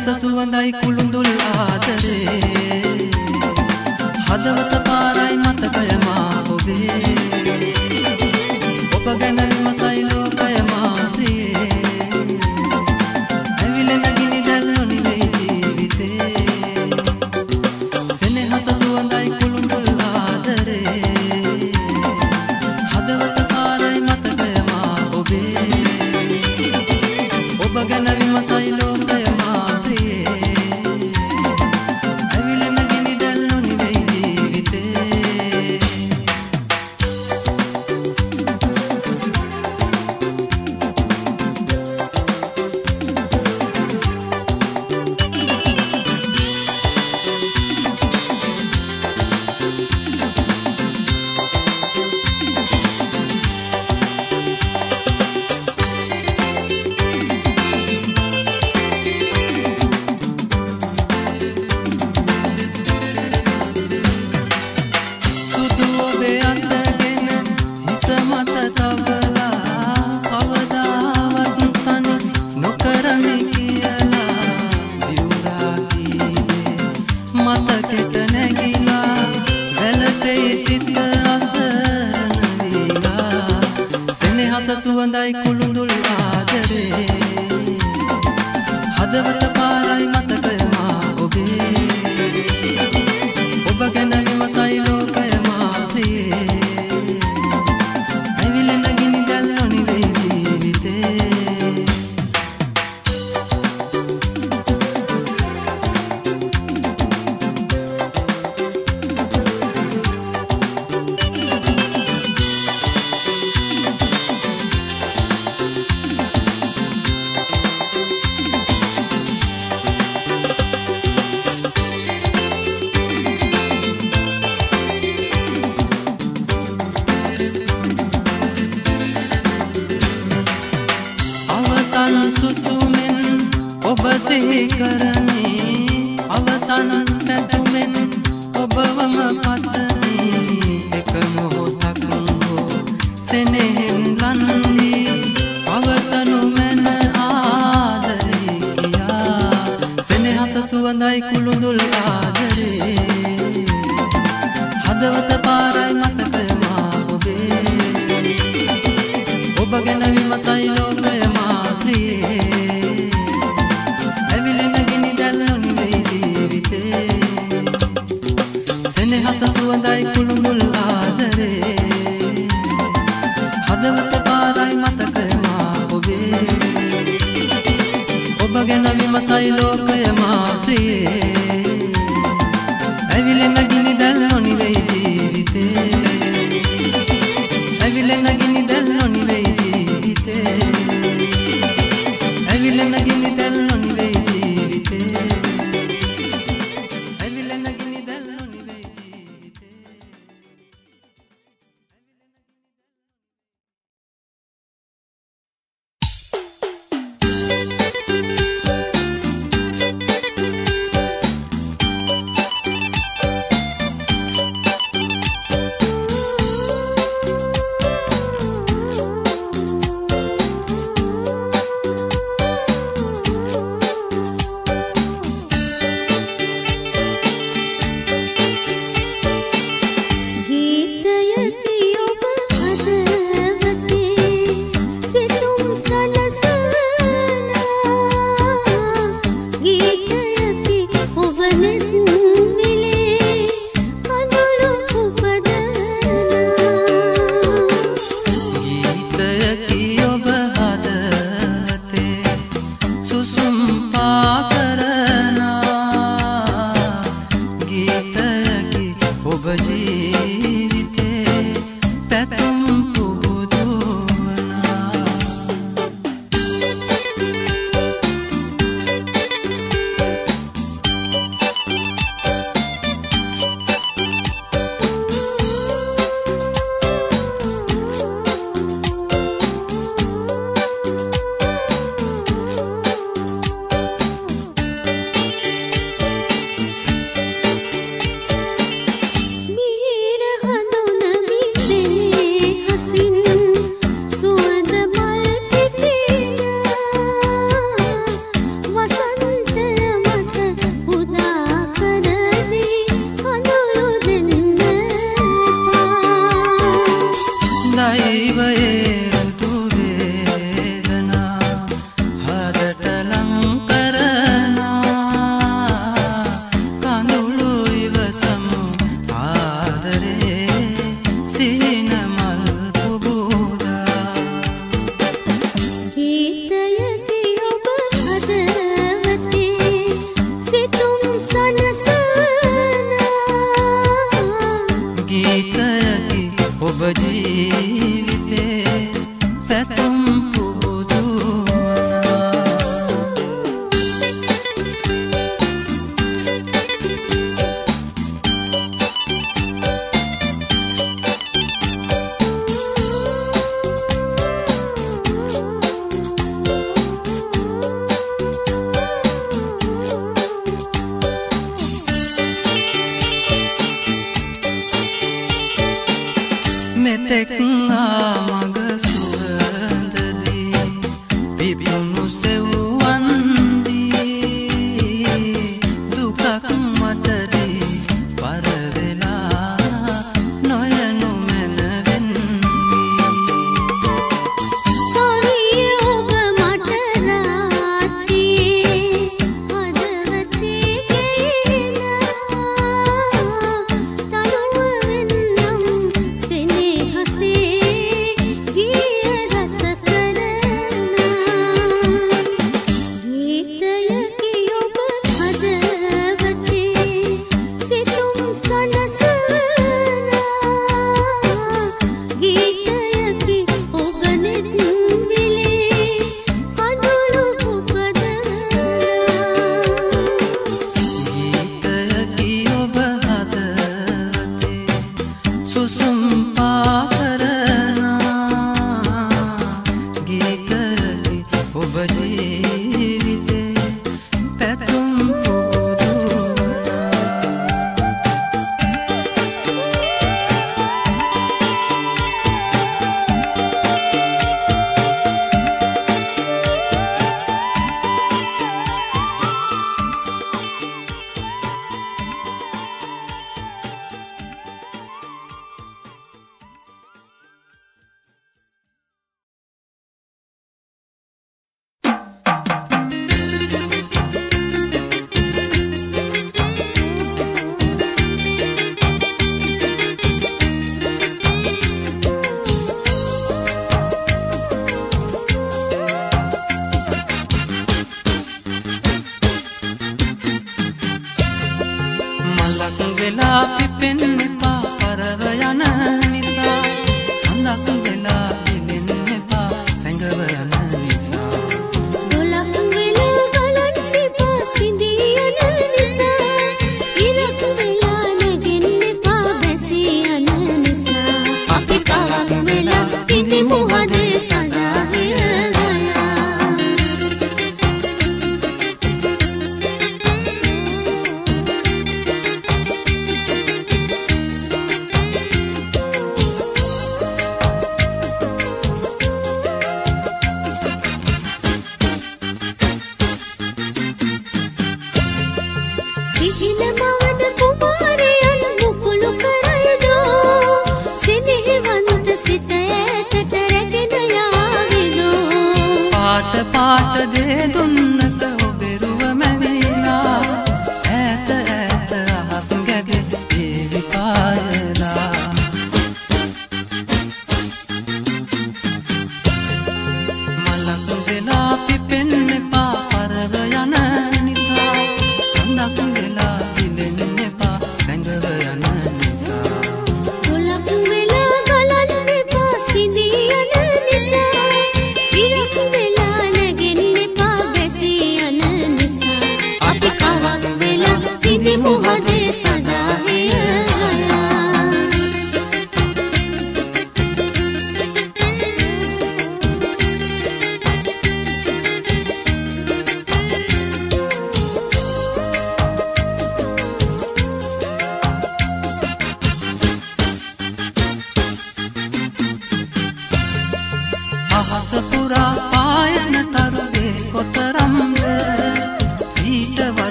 සෙනෙහස සුවඳයි කුළුඳුල් ආදරේ හදවත පාරයි මතකය මා ඔබේ ඔබ ගැන විමසයි ලෝකය මා ප්‍රියේ ඇවිලෙන ගිනි දැල්ලු නිවෙයි ජීවිතේ සෙනෙහස සුවඳයි කුළුඳුල් ආදරේ හදවත පාරයි මතකය මා ඔබේ ඔබ ගැන විමසයි ලෝකය මා ප්‍රියේ ඇවිලෙන ගිනි දැල්ලු නිවෙයි ජීවිතේ සුවඳයි කුළුඳුල් ආදරේ හදවත පාරයි මතකය මා ඔබේ ඔබ ගැන විමසයි ලෝකය මා ප්‍රියේ ඇවිලෙන ගිනි දැල්ලු නිවෙයි ජීවිතේ සුසුමෙන් ඔබ සිහි කරමි අවසන් පැතුමෙන් ඔබවම පතමි එක මොහොතක් හෝ සෙනෙහෙන් ලන්වී අවසනු මැන ආදරේ කියා සෙනෙහස සුවඳයි කුළුඳුල් ආදරේ හදවත පාරයි මතකය මා ඔබේ ඔබ ගැන විමසයි ලෝකය මා ප්‍රියේ ඇවිලෙන ගිනි දැල්ලු නිවෙයි ජීවිතේ සෙනෙහස සුවඳයි කුළුඳුල් ආදරේ හදවත පාරයි මතකය මා ඔබේ ඔබ ගැන විමසයි ලෝකය මා ප්‍රියේ ඇවිලෙන ගිනි දැල්ලු නිවෙයි ජීවිතේ ඇවිලෙන ගිනි දැල්ලු නිවෙයි ජීවිතේ ඇවිලෙන ගිනි දැල්ලු නිවෙයි ජීවිතේ ඇවිලෙන ගිනි දැල්ලු නිවෙයි ජීවිතේ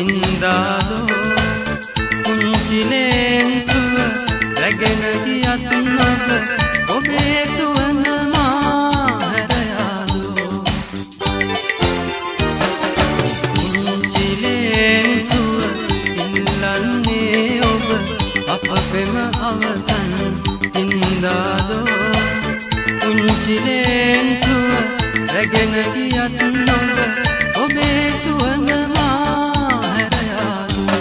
ඉන්දාදෝ කුංචිලෙන් සුව රැගෙන ගියත් නොබ ඔබේ සුවඳ මා හැර යාදෝ කුංචිලෙන් සුව ඉල්ලන්නේ ඔබ අපෙම අවසන් ඉන්දාදෝ කුංචිලෙන් සුව රැගෙන ගියත් නොබ ඔබේ සුවඳ මා හැර යාදෝ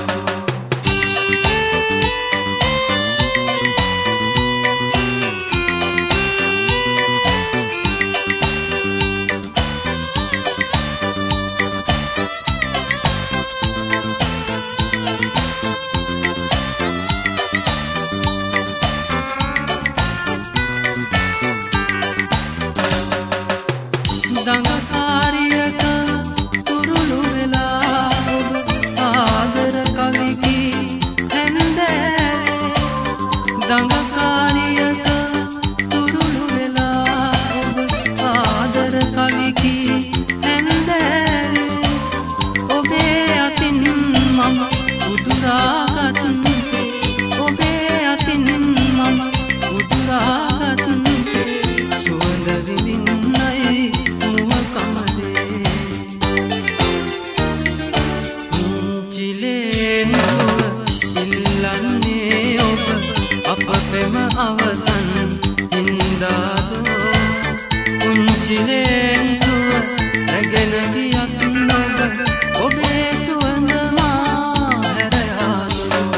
දඟකාරියක තුරුළු වෙලා ඔබ ආදර කවිකි හැන්දෑවේ දඟකාරියක තුරුළු වෙලා ඔබ ආදර කවිකි හැන්දෑවේ ඔබේ අතින් මම උදුරාගත් ඔබේ අතින් මම උදුරාගත් සුවඳ විඳින්නයි කුංචිලෙන් සුව ඉල්ලන්නේ ඔබ අපෙම අවසන් ඉන්දාදෝ කුංචිලෙන් සුව රැගෙන ගියත් නොබ ඔබේ සුවඳ මා හැර යාදෝ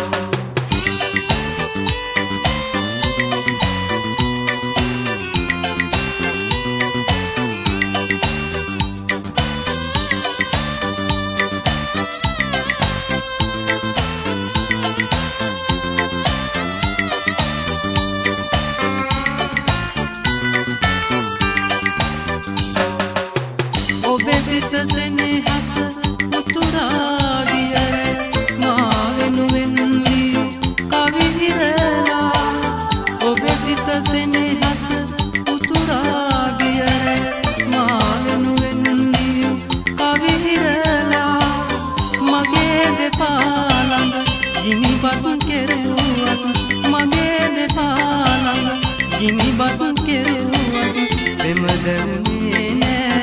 ඔබේ සිත සෙනෙහස උතුරා ගිය මා වෙනුවෙන් ලියු කවි හිරලා ඔබේ සිත සෙනෙහස උතුරා ගිය මා වෙනුවෙන් ලියු කවි හිරලා මගේ දෙපා ළඟ ගිනිබත් කෙරෙව්වත් මගේ දෙපා ළඟ ගිනිබත් කෙරෙව්වත් එම දැනුනේ නෑ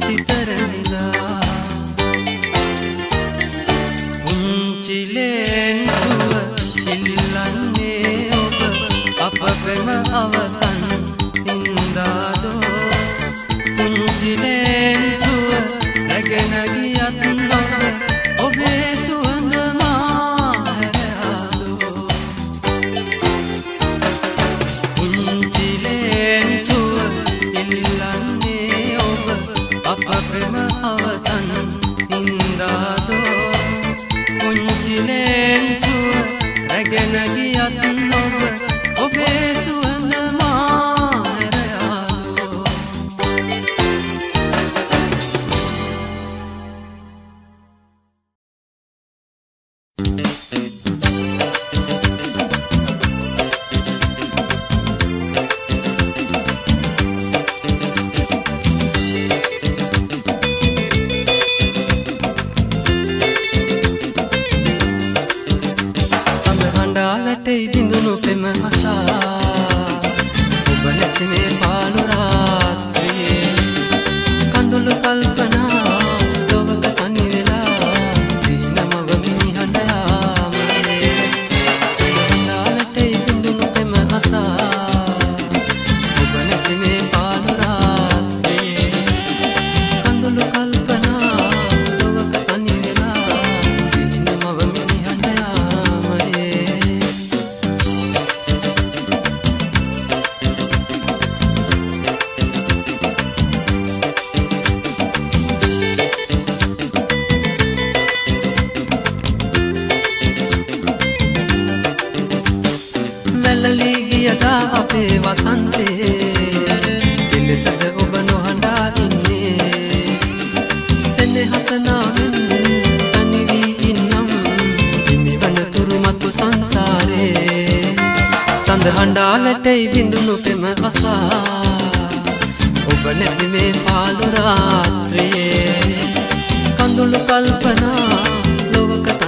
කුංචිලෙන් සුව ඉල්ලන්නේ ඔබ අපෙම අවසන් ඉන්දාදෝ කුංචිලෙන් සුව රැගෙන ගියත් නොබ ඔබේ සුවඳ මා හැර යාදෝ කුංචිලෙන් සුව ඉල්ලන්නේ ඔබ අපෙම අවසන් ඉන්දාදෝ කුංචිලෙන් සුව රැගෙන ගියත් නොබ ඔබේ සුවඳ මා හැර යාදෝ වැටෙයි බිඳුණු පෙම අසා ඔබ නැති මේ පාළු රාත්‍රියේ කඳුළු කල්පනා ලොවක තනි වෙලා සීනමව මිනිහඬ යාමේ වැටෙයි බිඳුණු පෙම අසා ඔබ නැති මේ පාළු රාත්‍රියේ කඳුළු කල්පනා ලොවක තනි වෙලා සීනමව මිනිහඬ යාමේ වැළලී ගියදා අපේ වසන්තේ කෙලෙසද ඔබ නොහඬා ඉන්නේ සෙනෙහස නාමෙන් තනි වී ඉන්නම් හිමිවන තුරු මතු සංසාරේ සඳ හඬා වැටෙයි බිඳුණු පෙම අසා ඔබ නැති මේ පාළු රාත්‍රියේ කඳුළු කල්පනා ලොවක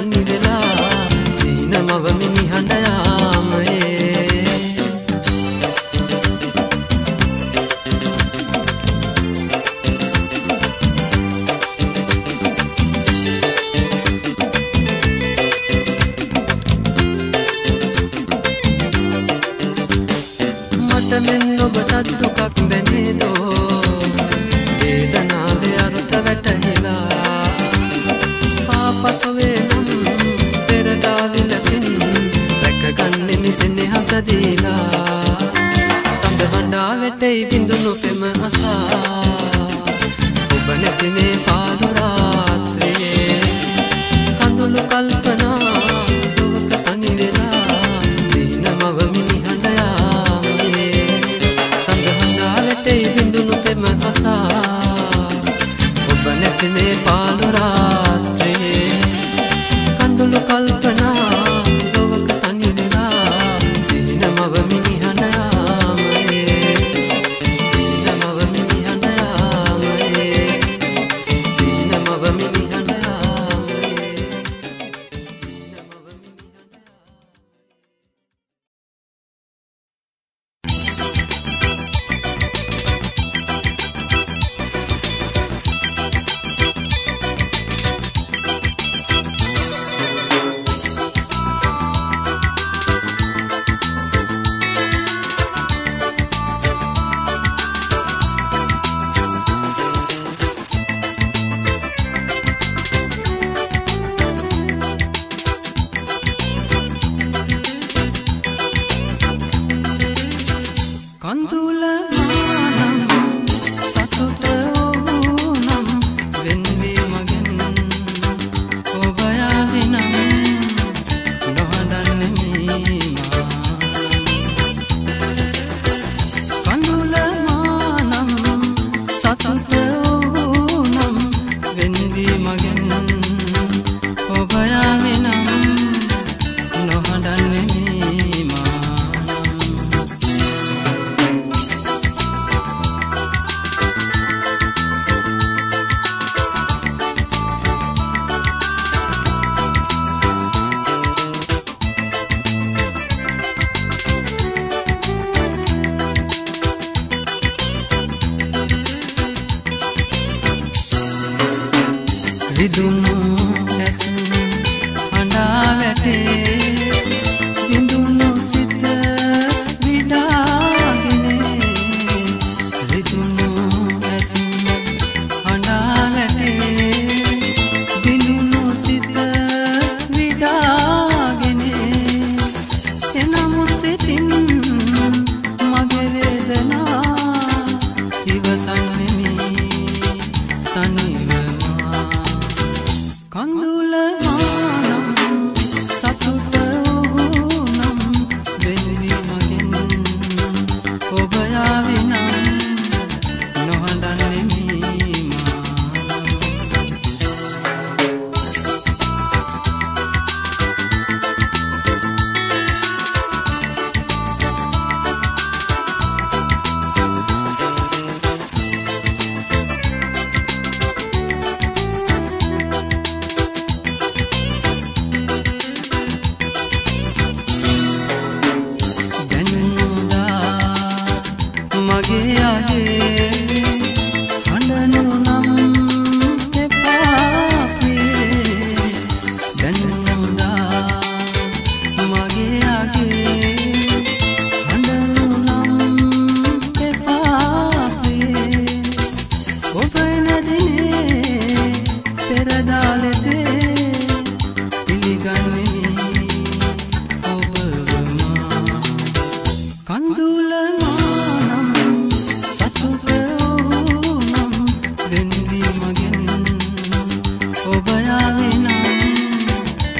සොවේ නම් පෙරදා විලසින් රැකගන්නේ නිසෙන්නේ හසදීලා සඳ හඬා වැටෙයි බිඳුණු පෙම අසා ඔබ නැති මේ පාළු රාත්‍රියේ කඳුළු කල්පනා දුක තනි වෙලා සීනමව මිනිහඬ යාමේ සඳ හඬා වැටෙයි බිඳුණු පෙම අසා ඔබ නැති මේ පාළු රාත්‍රියේ කඳුළු කල්පනා දුක තනි වෙලා සීනමව මිනිහඬ යාමේ සීනමව මිනිහඬ යාමේ සීනමව මිනිහඬ යාමේ කඳුල මානම් සතුට ඕනම් වෙන්වී මගෙන් ඔබ යාවිනම් නොහඬන්නේ මීමා කඳුල මානම් සතුට ඕනම් වෙන්වී මගෙන් ඔබ යාවිනම් නොහඬන්නේ මීමා විදුණු ඇස් හඬා වැටේ විඳුණු සිත විඩාගෙන විදුණු ඇස් හඬා වැටේ විඳුණු සිත විඩාගෙන එනමුත් සිතින් මගේ වේදනා ඉවසන්නේ තනිව කඳුල මානම් සතුට ඕනම් වෙන්වී මගෙන් ඔබ යාවිනම් නොහඬන්නේ මීමා මගේ අහේ හඬනු නම් එපා ප්‍රියේ දැනුණා මගේ අහේ හඬනු නම් එපා ප්‍රියේ ඔබ නැදිනේ පෙරදා ලෙසේ පිළිගන්නේ ඔබම කඳුල සතුට ඕනම් වෙන්වී මගෙන් ඔබ යාවිනම්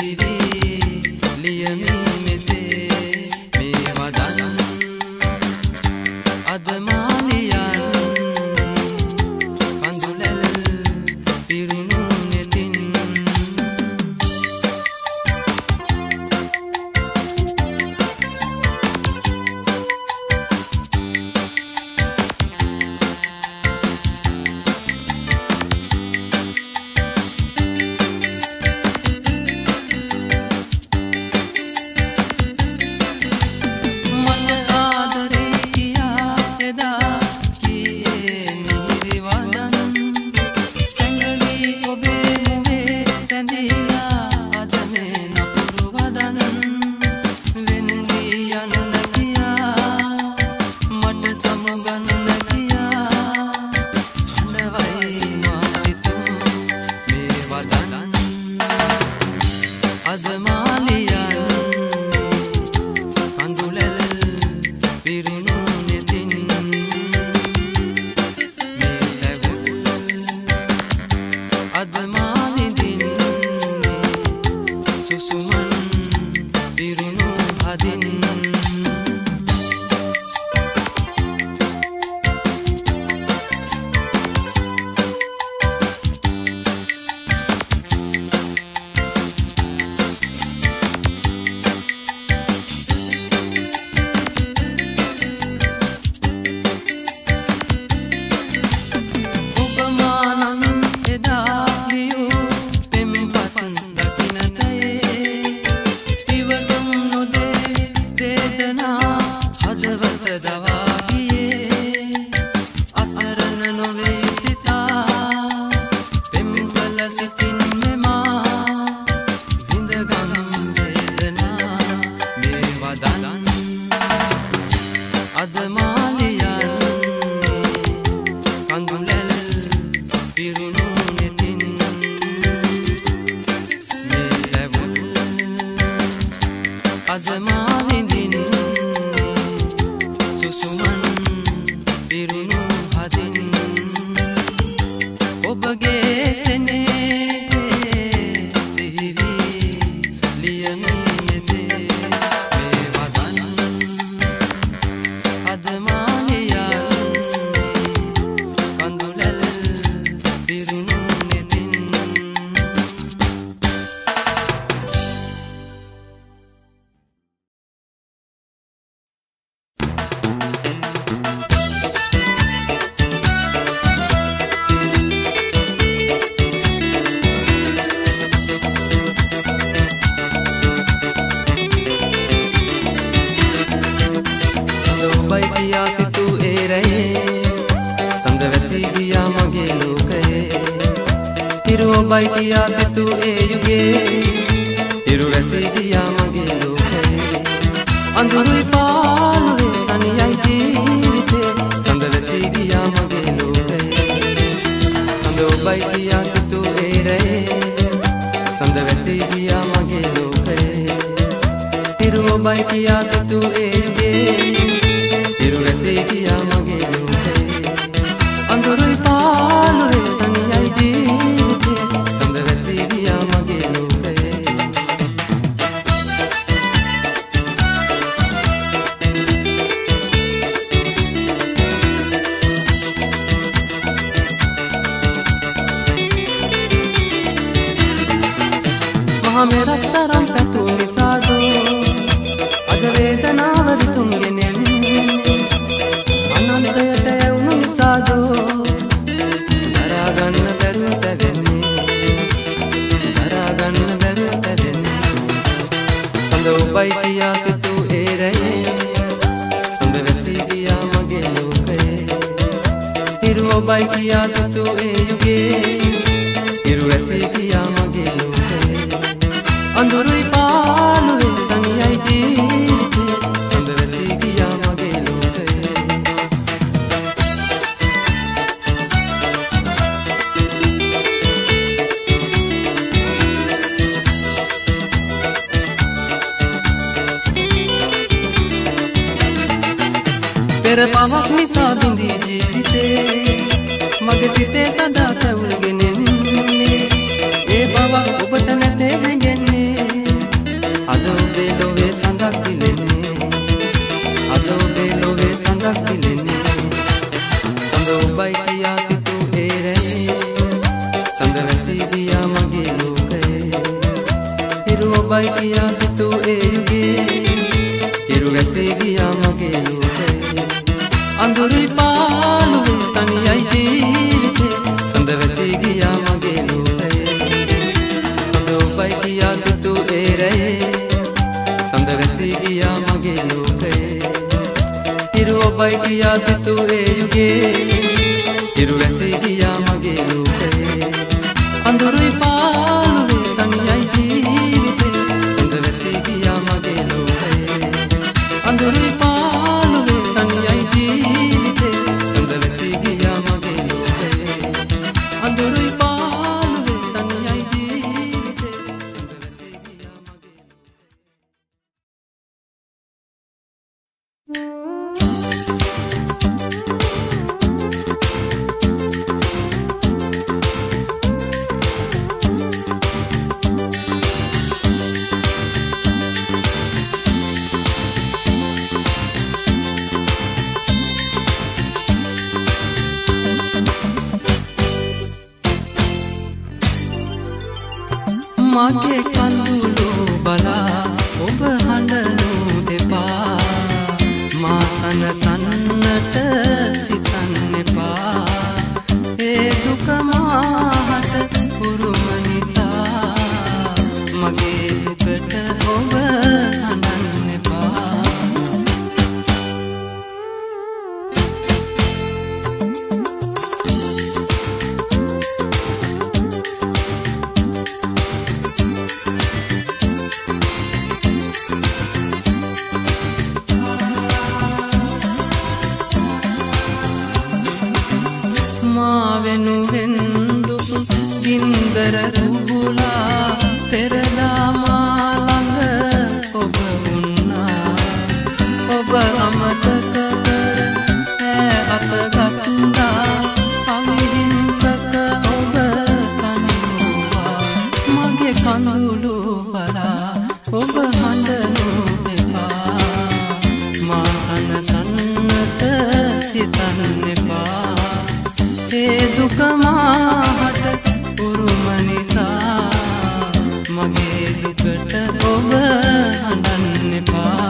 Sada tawul genen, e baba ubat nate genen. ඔබයි කියා සිතූ ඒ යුගයේ ඉරු වැසී ගියා මගේ ලෝකයේ අඳුරුයි පාළුවේ තනියයි ජීවිතේ සඳ වැසී ගියා මගේ ලෝකයේ සඳ ඔබයි කියා සිතූ ඒ රැයේ සඳ වැසී ගියා මගේ ලෝකයේ ඉරු ඔබයි කියා සිතූ ඒ යුගයේ ඉරු වැසී ගියා මගේ ලෝකයේ අඳුරුයි පාළුවේ තනියයි ජීවිතේ සඳ වැසී ගියා මගේ ලෝකයේ අඳුරුයි පාළුවේ තනියයි ජීවිතේ සඳ වැසී ගියා මගේ ලෝකයේ අඳුරුයි පාළුවේ තනියයි ජීවිතේ සඳ වැසී ගියා මගේ මගේ කඳුළු බලා ඔබ හඬනු දෙපා මා සනසන්නට සිතන්න එපා ඒ දුක මාහට උරුම නිසා මගේ දුකට ඔබ හඬන්න එපා වෙනුවෙන් දුක් ගින්දර රුබුලා පෙරලා මා ළඟ ඔබ වුණා ඔබ අමතක කර ඈ අතගත්තා අවිහිංසක ඔබ තනිවුවා මගේ කඳුළු බලා ඔබ හඬනු එපා මා සනසන්නට සිතන්න එපා ඒ දුක මාහට උරුම නිසා මගේ දුකට ඔබ හඬන්න එපා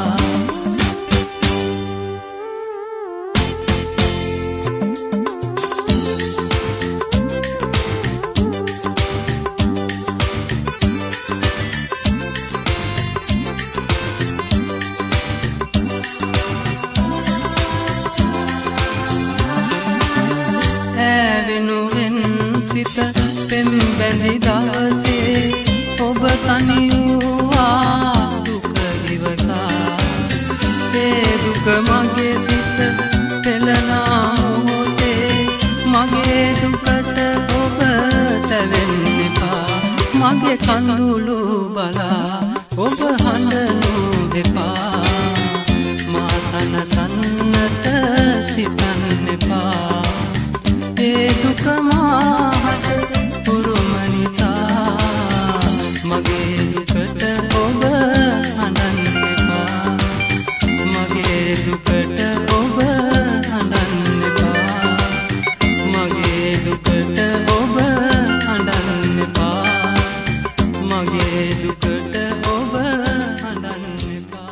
පෙම් බැඳි දවසේ ඔබ තනි වූවා දුක ඉවසා ඒ දුක මගේ සිත පෙළනා මොහොතේ මගේ දුකට ඔබ තැවෙන්න එපා මගේ කඳුළු බලා ඔබ හඬනු එපා මා සනසන්නට සිතන්න එපා ඒ දුක මාහට උරුම නිසා මගේ දුකට ඔබ හඬන්න එපා මගේ දුකට ඔබ හඬන්න එපා මගේ දුකට ඔබ හඬන්න එපා මගේ දුකට ඔබ හඬන්න එපා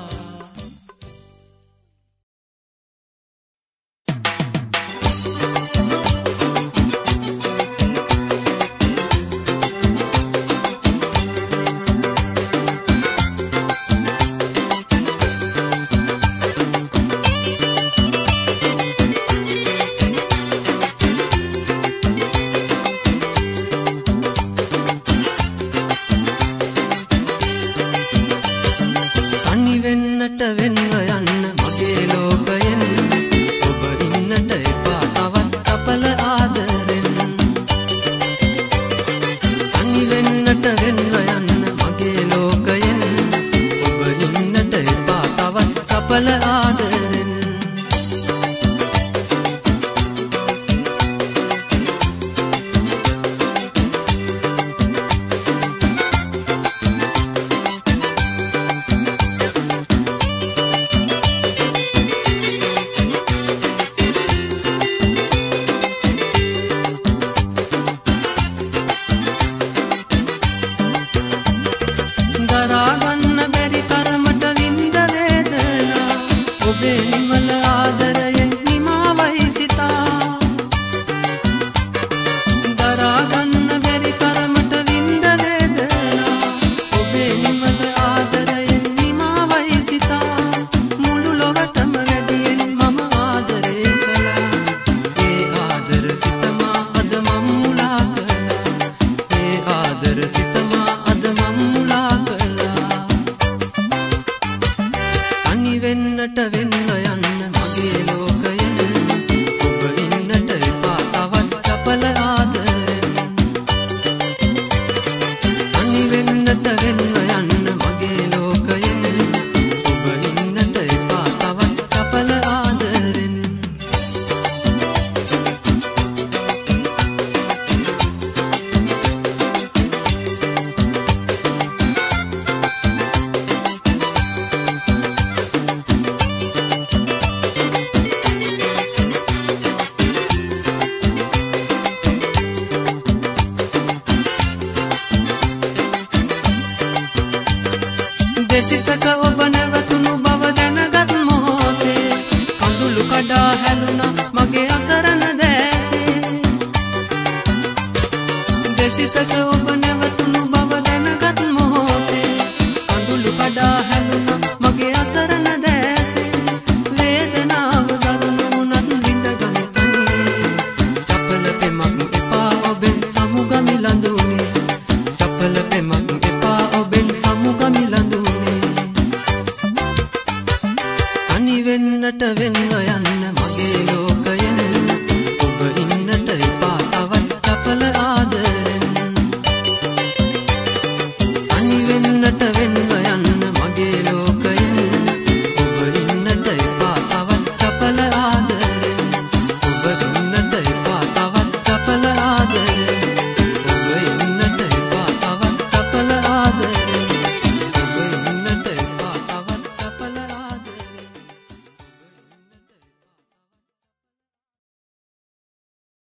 ඔබේ නිමල ආදරයෙන් නිමාවයි සිතා දරාගන්න බැරි තරමට විඳ වේදනා ඔබේ නිමල ආදරයෙන් නිමාවයි සිතා මුළු ලොවටම වැඩියෙන් මම ආදරය කළා ඒ ආදර සිතමා අද මම මුලා කළා ඒ ආදර සිතමා අද මම මුලා කළා තනි වෙන්නට වෙන්න යන්න මගේ ලෝකයෙන් ඔබ ඉන්නට එපා තවත් චපල ආදරෙන් තනි වෙන්නට වෙන්න යන්න මගේ ලෝකයෙන් ඔබ ඉන්නට එපා තවත් චපල ආදරෙන් දෙසිතක